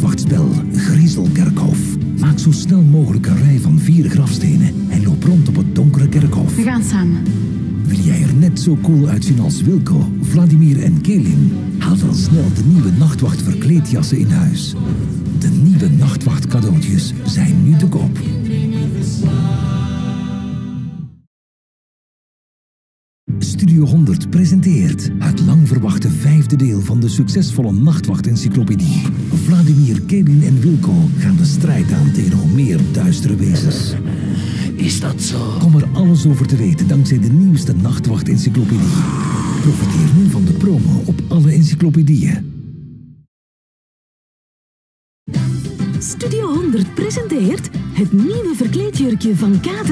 nachtwachtspel Griezelkerkhof. Maak zo snel mogelijk een rij van 4 grafstenen en loop rond op het donkere kerkhof. We gaan samen. Wil jij er net zo cool uitzien als Wilco, Vladimir en Kelin? Haal dan snel de nieuwe nachtwacht verkleedjassen in huis. De nieuwe nachtwacht cadeautjes zijn nu te koop. Studio 100 presenteert het lang verwachte 5e deel van de succesvolle Nachtwacht-encyclopedie. Vladimir, Kelin en Wilco gaan de strijd aan tegen nog meer duistere wezens. Is dat zo? Kom er alles over te weten dankzij de nieuwste Nachtwacht-encyclopedie. Profiteer nu van de promo op alle encyclopedieën. Studio 100 presenteert het nieuwe verkleedjurkje van K3.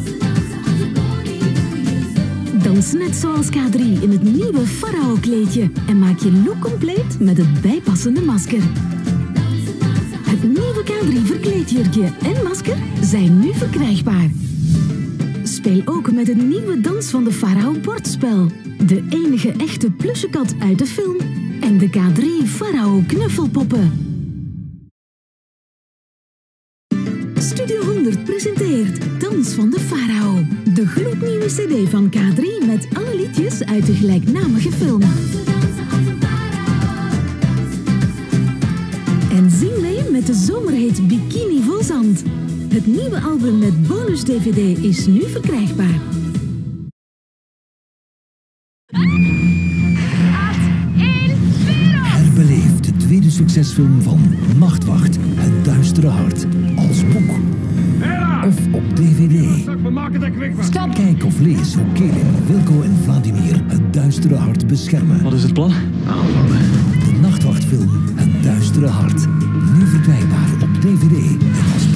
Dans net zoals K3 in het nieuwe Farao-kleedje en maak je look compleet met het bijpassende masker. Het nieuwe K3 verkleedjurkje en masker zijn nu verkrijgbaar. Speel ook met het nieuwe Dans van de Farao bordspel. De enige echte plusjekat uit de film en de K3 Farao knuffelpoppen. Studio 100 presenteert Dans van de Farao. De gloednieuwe cd van K3 met alle liedjes uit de gelijknamige film. En zing mee met de zomerhit Bikini vol zand. Het nieuwe album met bonus-dvd is nu verkrijgbaar. Herbeleef de tweede succesfilm van Nachtwacht, Het Duistere Hart, als boek of op dvd. Stop! Kijk of lees hoe Kelin, Wilco en Vladimir het Duistere Hart beschermen. Wat is het plan? Aanvallen. De Nachtwachtfilm Het Duistere Hart. Nu verkrijgbaar op dvd en als